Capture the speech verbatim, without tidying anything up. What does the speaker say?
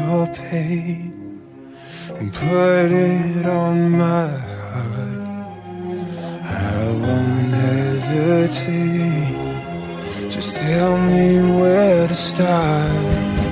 your pain and put it on my heart. I won't hesitate, just tell me where to start.